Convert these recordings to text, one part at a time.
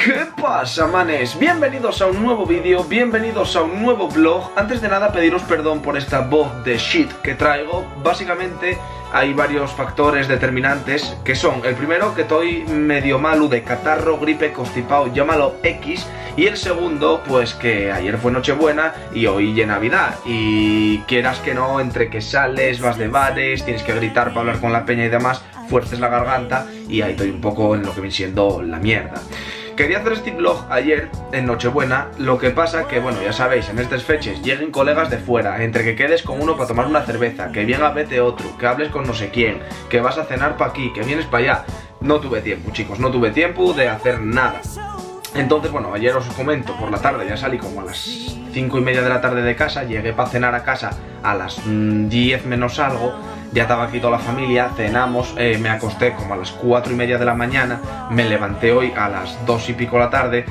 ¿Qué pasa, manes? Bienvenidos a un nuevo vídeo, bienvenidos a un nuevo vlog. Antes de nada, pediros perdón por esta voz de shit que traigo. Básicamente hay varios factores determinantes que son: el primero, que estoy medio malo de catarro, gripe, constipado, llámalo X. Y el segundo, pues que ayer fue Nochebuena y hoy ya Navidad. Y quieras que no, entre que sales, vas de bares, tienes que gritar para hablar con la peña y demás, fuerces la garganta y ahí estoy un poco en lo que viene siendo la mierda. Quería hacer este vlog ayer en Nochebuena, lo que pasa que, bueno, ya sabéis, en estas fechas lleguen colegas de fuera, entre que quedes con uno para tomar una cerveza, que venga vete otro, que hables con no sé quién, que vas a cenar para aquí, que vienes para allá. No tuve tiempo, chicos, no tuve tiempo de hacer nada. Entonces, bueno, ayer os comento, por la tarde ya salí como a las 5:30 de la tarde de casa, llegué para cenar a casa a las 10 menos algo. Ya estaba aquí toda la familia, cenamos, me acosté como a las 4:30 de la mañana, me levanté hoy a las 2 y pico de la tarde,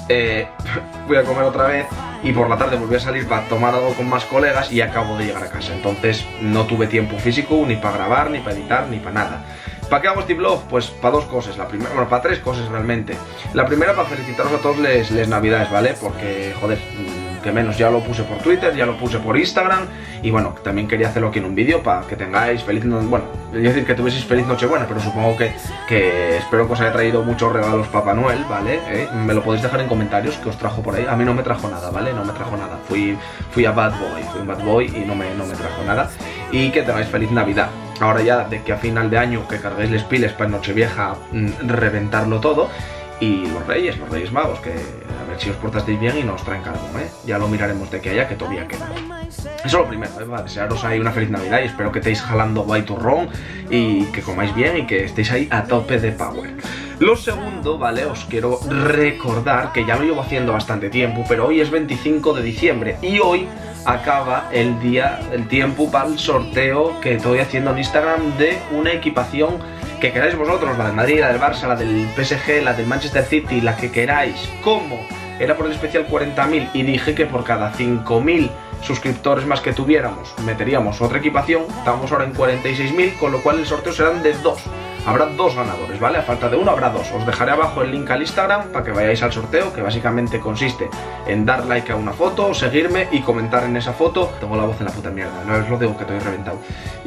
voy a comer otra vez y por la tarde volví a salir para tomar algo con más colegas y acabo de llegar a casa. Entonces no tuve tiempo físico ni para grabar, ni para editar, ni para nada. ¿Para qué hago este vlog? Pues para dos cosas. La primera, bueno, para tres cosas realmente. La primera, para felicitaros a todos les navidades, ¿vale? Porque, joder, que menos, ya lo puse por Twitter, ya lo puse por Instagram. Y bueno, también quería hacerlo aquí en un vídeo para que tengáis feliz, bueno, quería decir que tuvieseis feliz Nochebuena, pero supongo que espero que os haya traído muchos regalos Papá Noel, ¿vale? Me lo podéis dejar en comentarios que os trajo por ahí. A mí no me trajo nada, ¿vale? No me trajo nada. Fui a Bad Boy, fui un Bad Boy y no me trajo nada. Y que tengáis feliz Navidad. Ahora ya, de que a final de año que carguéis les piles para Nochevieja reventarlo todo. Y los Reyes Magos, que a ver si os portasteis bien y nos traen carbón, ya lo miraremos de que haya, que todavía queda. Eso es lo primero, va a desearos ahí una feliz Navidad y espero que estéis jalando guay turrón y que comáis bien y que estéis ahí a tope de power. Lo segundo, ¿vale? Os quiero recordar que ya lo llevo haciendo bastante tiempo, pero hoy es 25 de diciembre y hoy acaba el tiempo para el sorteo que estoy haciendo en Instagram de una equipación que queráis vosotros, la del Madrid, la del Barça, la del PSG, la del Manchester City, la que queráis. ¿Cómo? Era por el especial 40.000 y dije que por cada 5.000 suscriptores más que tuviéramos meteríamos otra equipación. Estamos ahora en 46.000, con lo cual el sorteo serán de dos. Habrá dos ganadores, ¿vale? A falta de uno habrá dos. Os dejaré abajo el link al Instagram para que vayáis al sorteo, que básicamente consiste en dar like a una foto, seguirme y comentar en esa foto. Tengo la voz en la puta mierda, no os lo digo que estoy reventado.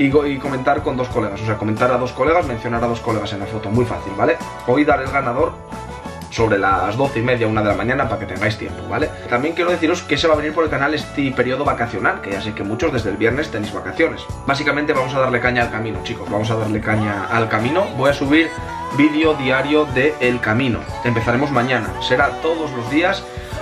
Y comentar con dos colegas, o sea, comentar a dos colegas, mencionar a dos colegas en la foto. Muy fácil, ¿vale? Hoy daré el ganador sobre las 12:30, 1 de la mañana, para que tengáis tiempo, ¿vale? También quiero deciros que se va a venir por el canal este periodo vacacional, que ya sé que muchos desde el viernes tenéis vacaciones. Básicamente vamos a darle caña al camino, chicos, vamos a darle caña al camino. Voy a subir vídeo diario de El Camino. Empezaremos mañana, será todos los días.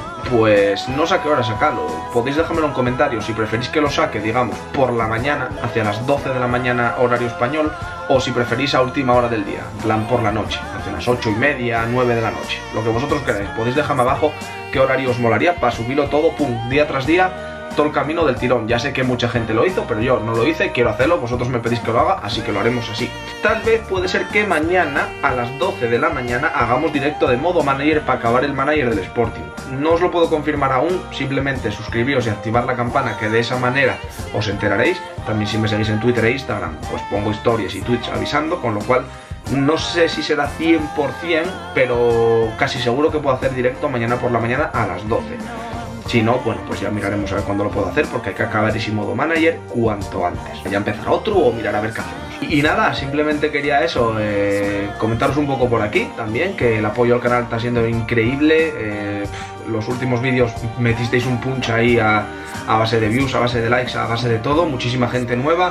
Pues no sé a qué hora sacarlo, podéis dejármelo en comentarios si preferís que lo saque, digamos, por la mañana, hacia las 12 de la mañana horario español, o si preferís a última hora del día, en plan por la noche, hacia las 8:30, 9 de la noche, lo que vosotros queráis. Podéis dejarme abajo qué horario os molaría para subirlo todo, pum, día tras día, todo el camino del tirón. Ya sé que mucha gente lo hizo, pero yo no lo hice, quiero hacerlo, vosotros me pedís que lo haga, así que lo haremos así. Tal vez puede ser que mañana a las 12 de la mañana hagamos directo de modo manager para acabar el manager del Sporting. No os lo puedo confirmar aún, simplemente suscribíos y activar la campana, que de esa manera os enteraréis. También si me seguís en Twitter e Instagram, pues pongo stories y tweets avisando, con lo cual no sé si será 100%, pero casi seguro que puedo hacer directo mañana por la mañana a las 12. Si no, bueno, pues ya miraremos a ver cuándo lo puedo hacer, porque hay que acabar ese modo manager cuanto antes. Ya empezar otro o mirar a ver qué hacemos. Y nada, simplemente quería eso, comentaros un poco por aquí también, que el apoyo al canal está siendo increíble. Los últimos vídeos metisteis un punch ahí a base de views, a base de likes, a base de todo. Muchísima gente nueva.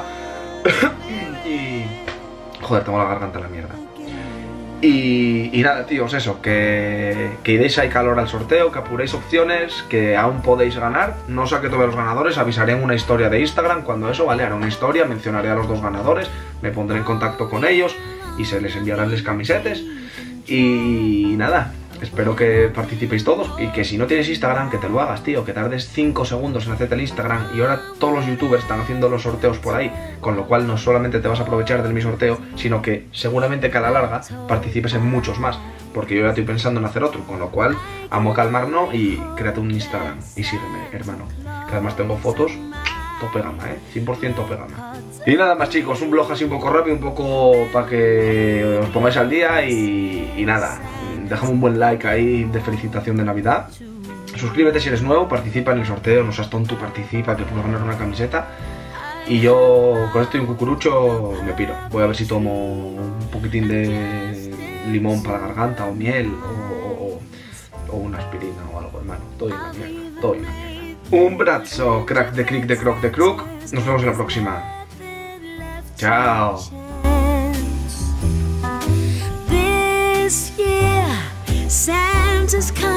Y... joder, tengo la garganta en la mierda. Y nada, tíos, eso, que deis ahí calor al sorteo, que apuréis opciones, que aún podéis ganar. No saqué todavía los ganadores, avisaré en una historia de Instagram cuando eso, ¿vale? Haré una historia, mencionaré a los dos ganadores, me pondré en contacto con ellos y se les enviarán las camisetas. Y nada, espero que participéis todos y que si no tienes Instagram, que te lo hagas, tío, que tardes 5 segundos en hacerte el Instagram. Y ahora todos los youtubers están haciendo los sorteos por ahí, con lo cual no solamente te vas a aprovechar de mi sorteo, sino que seguramente que a la larga participes en muchos más, porque yo ya estoy pensando en hacer otro, con lo cual amo calmarnos y créate un Instagram y sígueme, hermano, que además tengo fotos tope gama, 100% tope gama. Y nada más, chicos, un vlog así un poco rápido, un poco para que os pongáis al día y nada. déjame un buen like ahí de felicitación de Navidad. Suscríbete si eres nuevo, participa en el sorteo, no seas tonto, participa, que puedes ganar una camiseta. Y yo con esto y un cucurucho me piro. Voy a ver si tomo un poquitín de limón para la garganta o miel o una aspirina o algo, hermano. Todo en la mierda, todo en la mierda. Un brazo, crack de crick de croc de crook. Nos vemos en la próxima. Chao. This year, Santa's coming.